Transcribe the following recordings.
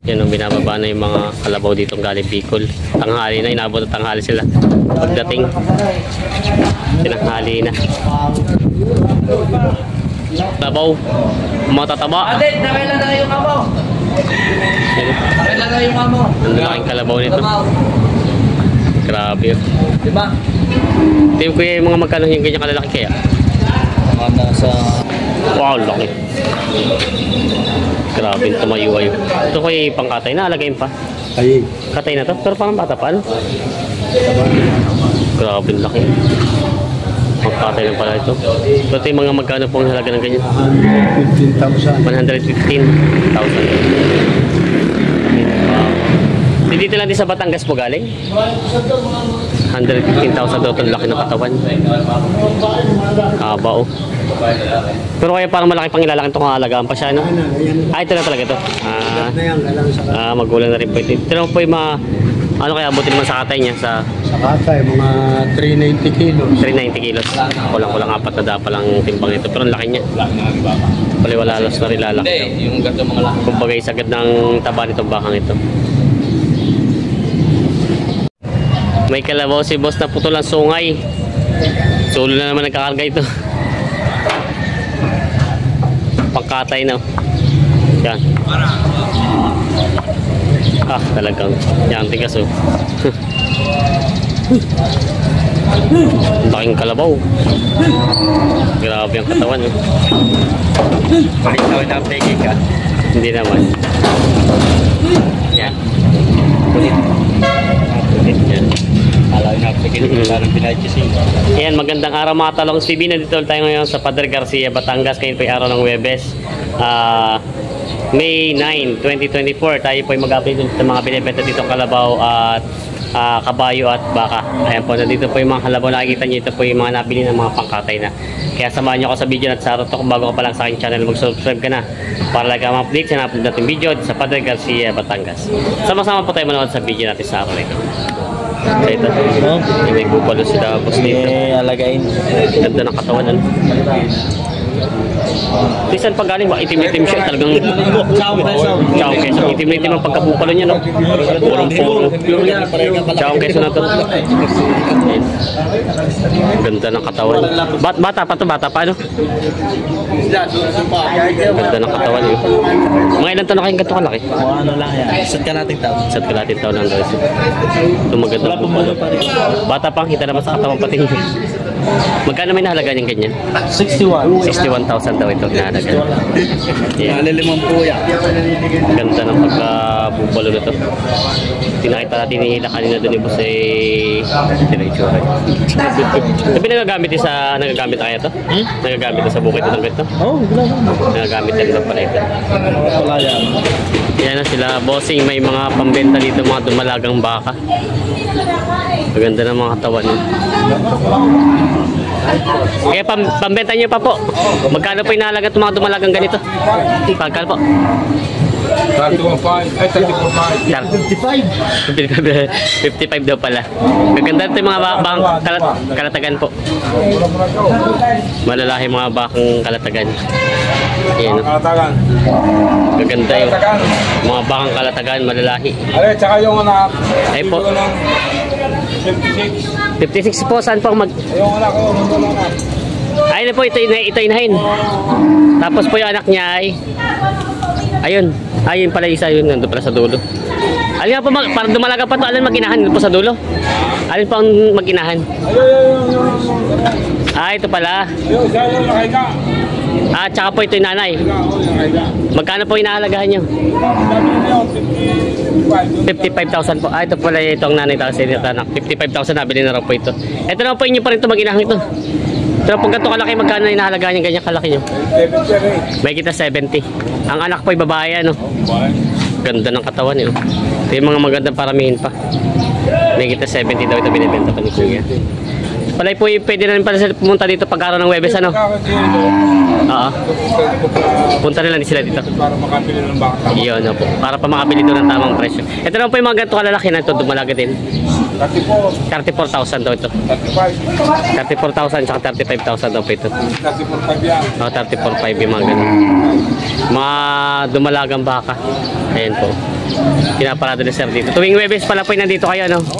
Yan ang binababa na yung mga kalabaw dito galing Bicol. Tanghali na, inabot na tanghali sila. Pagdating, tinanghali na. Kalabaw, matataba. Adit, nakailan na yung kamaw. Nakailan na yung kamaw. Ang laking kalabaw nito. Grabe. Diba? Tingin ko yung mga magkano yung ganyan kalalaki kaya. Mga nasa... Wow, laki. Grabe, tumayo-ayo. Ito ko yung pangkatay na, alagayin pa. Ay. Katay na to, pero parang bata pa, ano? Grabe, laki. Pangkatay lang pala ito. Ito yung mga magkano pong halaga ng ganyan? 115,000. 115,000. Dito lang din sa Batangas po galing? 115,000 daw itong laki ng katawan. Haba oh. Pero kaya parang malaki pang ilalaki itong alagaan pa siya, no? Ah, ito na talaga ito. Magulang na rin po ito. Ito naman po yung mga, ano kaya abutin naman sa katay niya? Sa katay, mga 390 kilos. 390 kilos. Kulang-kulang 4 na dapat lang timbang ito. Pero ang laki niya. Paliwalalos na rin lalaki. Hindi, yung gato mga laki. Kumbaga isagad ng taba nitong bakang ito. May kalabaw si boss na putol ang sungay. Sulo na naman nagkakarga ito. Pangkatay na. Yan. Ah, talagang yan, tigas oh. Laking kalabaw. Grabe ang katawan oh. Bakit daw na peke ka? Hindi naman. Yan. Yan. Ayan, magandang araw mga Talong TV. Nandito tayo ngayon sa Padre Garcia, Batangas. Ngayon po ay araw ng Huwebes, May 9, 2024. Tayo po ay mag-update sa mga binibenta dito kalabaw at kabayo at baka. Ayan po, nandito po yung mga kalabaw. Nakikita nyo, ito po yung mga nabili ng mga pangkatay na. Kaya samahan nyo ako sa video at sa araw to. Kung bago ka pa lang sa aking channel, mag-subscribe ka na para lagi ang update sa na-upload natin video sa Padre Garcia, Batangas. Sama-sama po tayo manood sa video natin sa araw na ito. So ito, may bupalo sila boss dito. Alagain. Ganda ng katawan, ano? Tisan pag galing, itim-itim siya talagang. Chow keso. Itim-itim ang pagkabupalo niya, no? Purong-puro. Chow keso na to. Ganda ng katawan. Bata pa to, bata pa, ano? Ganda ng katawan, yun. Mga ilan to na kayong ganito kalaki? Ano lang yan. Sat ka nating tao. Sat ka natin tao lang guys. Ito maganda bupalo. Bata pa, kita naman sa katawan pati. Magkano may nahalaga niyang ganyan? 61,000 daw ito nahalaga. Yeah. Nalilimang po yan. Ganda ng pagkabubalo na ito. Tinakita natin ni Hila kanina doon yung eh tinaytsura. Sabi nagagamit kaya ito? Nagagamit ito sa bukid ito ng ganito? Oo, nagagamit ito pala ito. Wala yan. Yan na sila bossing, may mga pambenta dito, mga dumalagang baka. Maganda ng mga katawan niya. Kaya pambenta niyo pa po. Magkano po inahalaga itong mga dumalagang ganito? Pagkano po? 55 daw pala. Maganda ito yung mga bakang kalatagan po. Malalaki mga bakang kalatagan. Ayan, no? Maganda yung mga bakang kalatagan, malalaki. Ale, tsaka yung anak. Ay po. 56 po, saan po mag... Yung anak ko, ayun po, ito inahin. Tapos po yung anak niya ay... Ayun pala isa, yun, nandun pala sa dulo. Alin nga po, parang dumalaga pa to, alin mag-inahan, nandun po sa dulo. Alin po ang mag-inahan? Ito pala. Tsaka po ito yung nanay. Magkano po inahalagahan nyo? 55,000 po. Ito pala itong nanay, tapos ito anak. 55,000 nabili na raw po ito. Ito naman po inyo pa rin ito mag-inahan ito. Pero pag ganito kalaki, magkano inahalagahan nyo ganyan kalaki nyo? May kita 70. Ang anak po ay babae, ano? Ganda ng katawan yun. Ito yung mga magandang paramihin pa. May kita 70 daw ito binibenta pa ni Kuya. Palay po pwede na rin pala sila pumunta dito pag araw ng Huwebes, ano? Oo. Punta na lang sila dito. para makabili ng baka. Iyon, no po. Para pa makabili doon ng tamang presyo. Ito naman po yung mga ganito kalalaki na ito, dumalaga din. 34. 34,000 daw ito. 35. 34,000 tsaka 35,000 daw po ito. 34.5 yan. 34,500 yung mga ganun. Mga dumalagang baka. Ayan po. Pinaparado ni sir dito. Tuwing Webes pala po nandito kayo, no?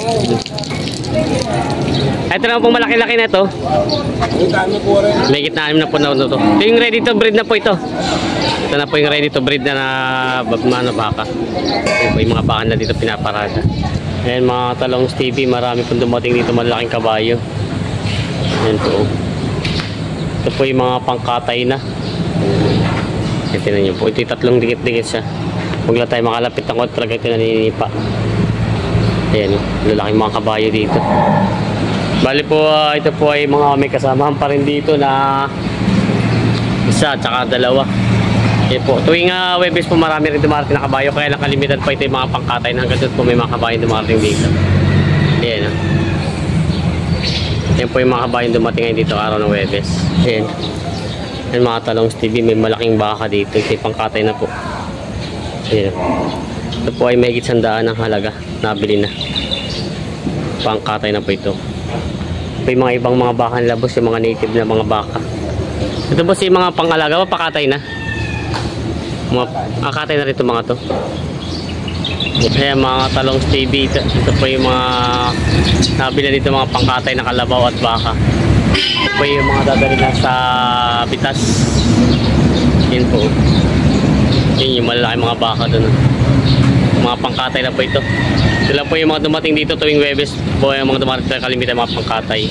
Ito naman pong malaki-laki na ito. Ang dami po rin. May gitna na po na ito. Ito yung ready to breed na po ito. Ito na po yung ready to breed na baka. Ayan po yung mga baka na dito pinaparada. Ayan mga talong TV, marami pong dumating dito malaking kabayo. Ayan po. Ito po yung mga pangkatay na. Ayan, tinan nyo po. Ito yung tatlong dikit-dikit siya. Huwag lang tayo makalapit ng kontra. Ito naninipa. Ayan, lalaking mga kabayo dito. Bali po, ito po ay mga may kasamahan pa rin dito na isa at saka dalawa. Ayan po. Tuwing Webes po marami rin dumarating na kabayo. Kaya lang kalimitan po ito yung mga pangkatay na hanggang doon po may mga kabayo dumarating dito. Ayan. Ayan po yung mga kabayo dumating ngayon dito araw ng Webes. Ayan. Ayan mga talong TV, may malaking baka dito. Ito yung pangkatay na po. Ayan. Ito po ay may higit 100 ng halaga. Nabili na. Pangkatay na po ito. Ito yung mga ibang mga baka nila boss, yung mga native na mga baka. Ito boss yung mga pangalaga o pakatay na? Mga akatay na rito mga to. Ayan mga talong TV. Ito po yung mga nabili dito mga pangkatay na kalabaw at baka. Ito po yung mga dadali na sa bitas. Yan po. Yan yung malalaki mga baka doon. Mga pangkatay na po ito. Sila po yung mga dumating dito tuwing Webes po yung mga dumating sa kalimitan mga pangkatay.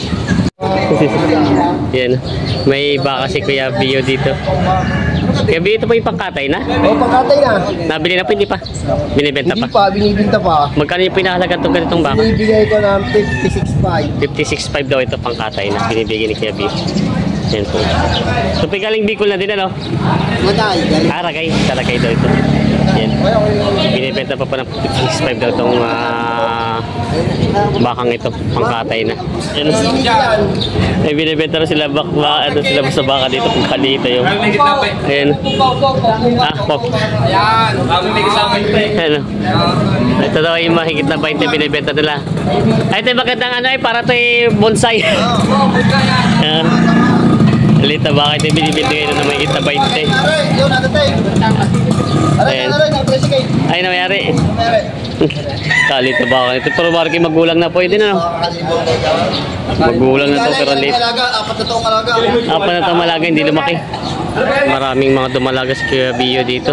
Yan. May baka si Kuya Bio dito. Kuya Bio, ito po yung pangkatay na? Oo, pagkatay na. Nabili na po, hindi pa? Binibenta Hindi pa? pa, binibinta pa. Magkano yung pinahalaga itong ganitong baka? Binibigay ko ng 56.5. 56.5 daw ito pangkatay na binibigyan ni Kuya Bio. Yan po. So galing Bicol na din ano? Matay, galing. Ragay daw ito. Yan. Binibenta pa ng 56.5 daw itong bakang ito, pangkatay na. Yan. Ay binibenta rin sila sila sa baka dito kung kalito yung. Ayan. Pop. Ayan. May kasama ito eh. Ano? Ito daw yung mahigit na 20 binibenta nila. Ay ito yung magandang ano ay para ito yung bonsai. Alita baka ito binibenta kayo na mahigit na 20. Ayan. Ay namayari. Kalito baka ito. Pero barki magulang na po yun din ano? Magulang na to pero late. Apat na taong kalaga. Apa na ito malaga, hindi lumaki. Maraming mga dumalaga sa Kuya Bio dito.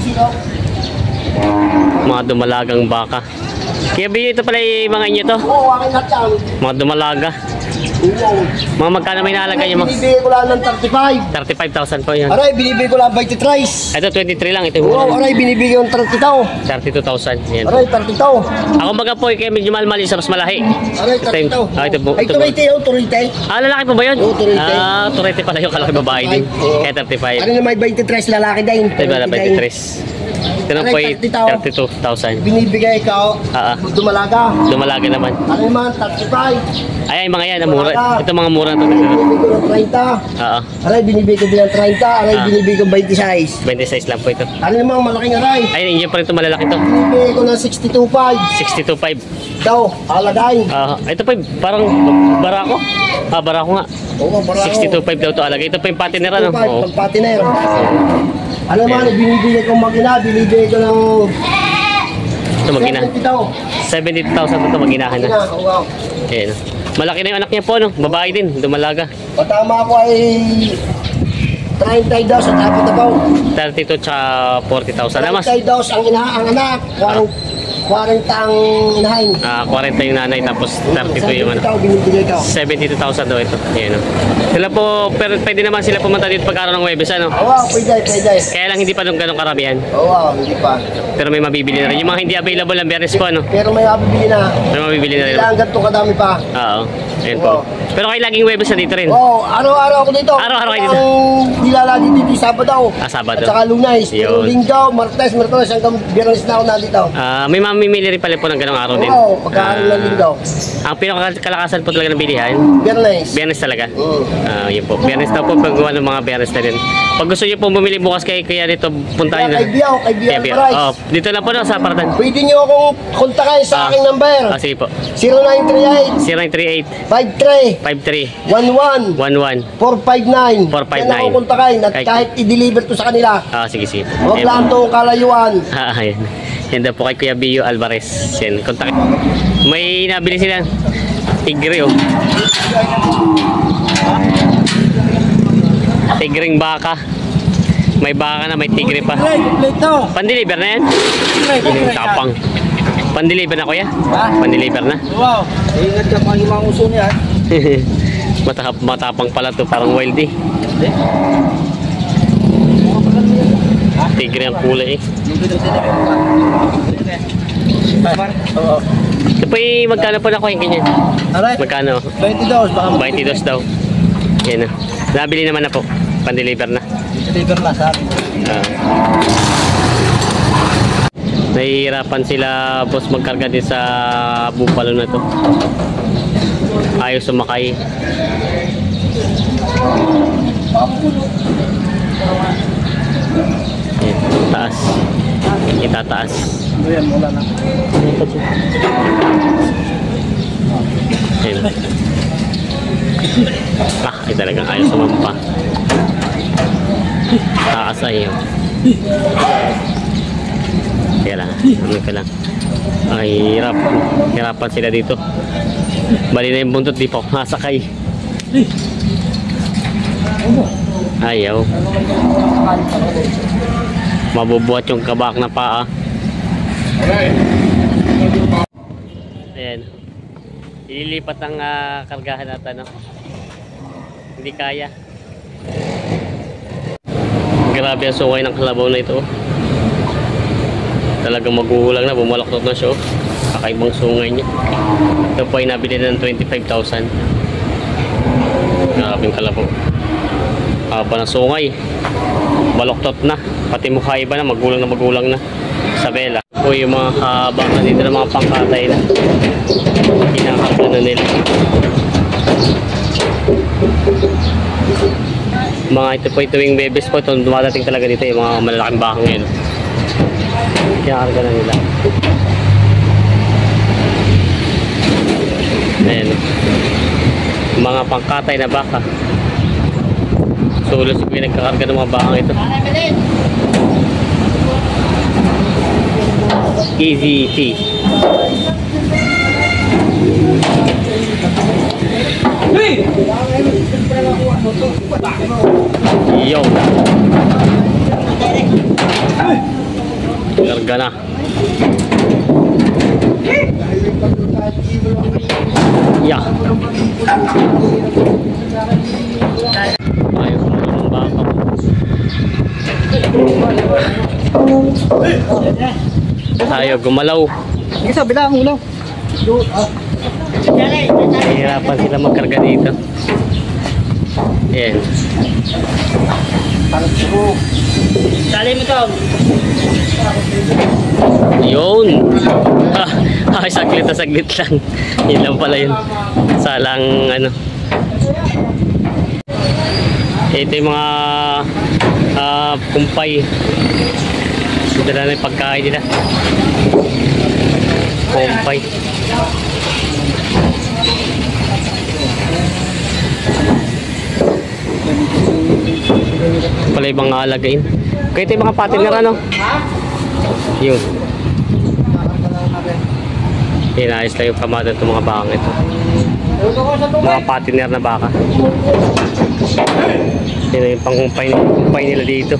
Mga dumalagang baka. Kuya Bio, ito pala yung mga inyo to? Oo, akin lahat yan. Mga dumalaga. Mga magkano may nahalaga nyo? Binibigay ko lang ng 35. 35,000 po yan. Aray, binibigay ko lang 23. Ito 23 lang. Ito yung Oo, mura. aray, binibigay ko ng 30 tao. 32,000. Yan. Aray, 30 tao. Ako baga po, kaya medyo mahal-mahal isa mas malahi. Aray, Ito yung- 30 tao. ito po. Ay, Ito po. turite yun, turite. Lalaki po ba yun? Oo, turete. Turete pala yung kalaki babae din. Oo. Kaya 35. Ano na may 23 lalaki din. Ito yung 23. Ito na po yung 32,000. Binibigay ka, dumalaga. Dumalaga naman. Ano naman, 35. Ay, mga yan, mura. Ito mga mura to. Binibigay ko ng 30. Oo. Aray, binibigay ko din ng 30. Aray, binibigay ko 26. 26 lang po ito. Ano namang malaking aray? Ay, yun pa rin ito malalaki to. Binibigay ko ng 62.5. 62.5. Daw, alagay. Ito pa parang barako. Barako nga. Oo, barako. 62.5 daw to alaga. Ito pa yung patiner ano. Oo. Pagpatiner. Ano naman, binibigay ko magina, binibigay ko ng Ito magina. 70 daw. 70,000 ito maginahan na. Magina, wow. Ayan. Malaki na yung anak niya po no. Babae din, dumalaga. Patama ko ay 30 daw sa tapos na baw. 32 tsaka 40,000 na mas. 30 daw ang anak. 40 ang inahin. 40 yung nanay tapos 32 yung ano. Ikaw, binibigay ko. 72,000 daw ito. Ayan o. Sila po, pero pwede naman sila pumunta dito pag araw ng Huwebes ano. Oo, pwede. Kaya lang hindi pa nung ganong karamihan. Oo, hindi pa. Pero may mabibili na rin. Yung mga hindi available ng Bernes po ano. Pero may mabibili na. May mabibili na rin. Kailangan ganito kadami pa. Oo. Ayan po. Pero kayo laging Huwebes na dito rin. Oo, araw-araw ako dito. Araw-araw kayo dito? Ang nilalagi dito yung Sabado. Sabado. At saka Lunes. Pero Yun. Linggo, Martes, hanggang Biyernes na ako nandito. May mga mamimili rin pala po ng ganong araw din. Oo, pagkain ng linggo. Ang pinakakalakasan po talaga ng bilihan, Biyernes. Biyernes talaga. Yun po. Biyernes daw po paggawa ng mga Biyernes na rin. Pag gusto niyo po bumili bukas kaya dito, puntahan niyo. Kay Biyaw Price. Oh, dito lang po no, sa Paratan. Pwede nyo akong kontakin sa aking number. Sige po. 0938 0938 53 53 11 459. 459. Yan ako kontakin at kahit i-deliver to sa kanila. Sige. Huwag lang itong kalayuan. Ayan. Yan daw po kay Kuya Bio Alvarez. Yan, kontak. May nabili sila. Tigre oh. Tigring baka. May baka na, may tigre pa. Pandeliver na yan? Yung tapang. Pandeliver na kuya? Pandeliver na? Wow. Ingat ka mga ibang uso niya. Matapang pala to, parang wild eh. Tigre ang kulay eh. Ito po yung magkano po na ko yung ganyan? Magkano? 22, baka 22 daw. Yan na. Nabili naman na po. Pandeliver na. deliver na sa akin. Nahihirapan sila boss magkarga din sa bupalo na to. Ayaw sumakay. Taas. Itataas. Ayan, wala na. Ayan. Ay talagang ayaw sumampa. Taas ayaw. Kaya lang, ano ka lang. Ay, hirapan sila dito. Bali na yung buntot, di pa ako masakay. Ayaw. Mabubuhat yung kabak na paa. Ayan. Ililipat ang kargahan natin, no? Hindi kaya. Grabe ang sungay ng kalabaw na ito. Talagang magulang na, bumalaktot na siya. Kakaibang sungay niya. Ito po ay nabili na ng 25,000. Grabe yung kalabaw. Haba ng sungay. Baloktot na. Pati mukha iba na, magulang na. Sabela. Ito yung mga habang na dito ng mga pangkatay na. Kinakarga na nila. Mga ito po tuwing bebes po, ito dumadating talaga dito yung mga malalaking bakang yun. Kinakarga na nila. Ayan. Mga pangkatay na baka. Sulos yung nagkakarga ng mga bakang ito. Easy tea. Yo. Karga na. Ya. Ayaw mo ng baka. Ayaw gumalaw. Isa, bilang ulo. Nahihirapan sila magkarga dito. Ayan. Dali mo to. Yun. Saglit lang. Yun lang pala yun. Salang ano. Ito yung mga kumpay. Dala na yung pagkain nila. Kumpay. Pala ibang alagain. Kaya ito yung mga partner ano? Yun. Inayos lang yung kamada itong mga bakang ito. Mga partner na baka. Yun yung pangkumpay nila dito.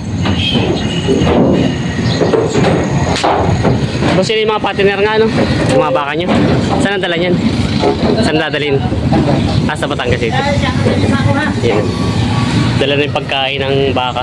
Tapos yun yung mga partner nga no? Yung mga baka nyo. Saan ang dala nyan? Saan dadalhin? Sa Batangas ito. Yan. Dala na yung pagkain ng baka.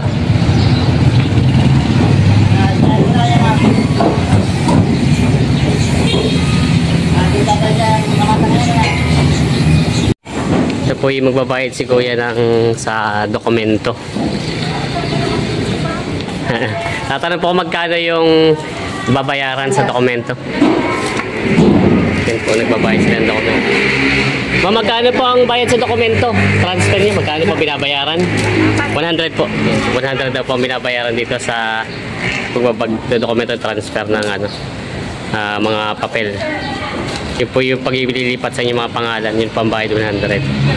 Ito po yung magbabayad si Kuya sa dokumento. Tatanong po kung magkano yung babayaran sa dokumento. Yan po, nagbabayad sila ng dokumento. Ma'am, magkano po ang bayad sa dokumento? Transfer niya, magkano po binabayaran? 100 po. 100 daw po ang binabayaran dito sa dokumento transfer ng ano, mga papel. Yun po yung pag-ililipat sa inyong mga pangalan, yun po ang bayad 100.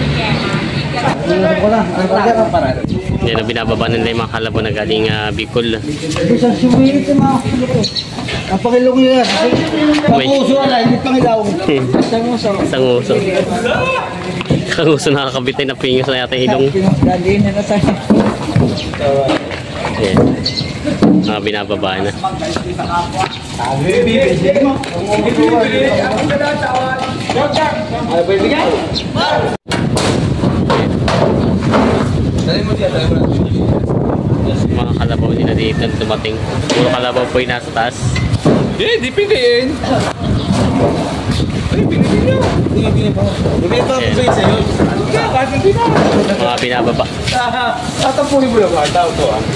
Yan ang binababa nila yung mga kalabo na galing Bicol. Isang sumilit yung mga kulo. Ang pakilong nila. Ang uso na, hindi pangilaw. Isang uso. Isang uso. Isang uso nakakabitay na pingis na yata ilong. Daliin na sa Yan. Binababa na. Mga kalabaw nila dito dumating. Puro kalabaw po yung nasa taas. Di piliin. Ay, piliin nyo. Piliin pa. Piliin pa po sa yun. Bakit hindi na? Mga binababa. Tatapunin mo lang mga tao to ah.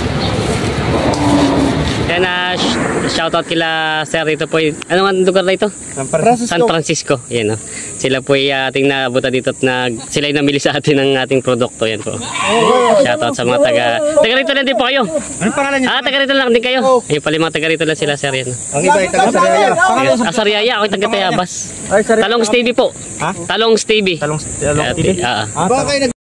Kaya na shoutout kila sir dito po. Anong lugar na ito? San Francisco. Yan o. Sila po ay ating nabuta dito at sila ay namili sa atin ng ating produkto. Yan po. Shoutout sa mga taga rito lang din po kayo. Anong pangalan niya? Taga rito lang din kayo. Ayun pala mga taga rito lang sila sir. Yan. Ang iba ay taga-Saraya. Asariaya. Ako taga Tayabas. Ay, Saraya. Talong Stevie po. Ha? Talong Stevie. Talong TV? Ah. Baka kayo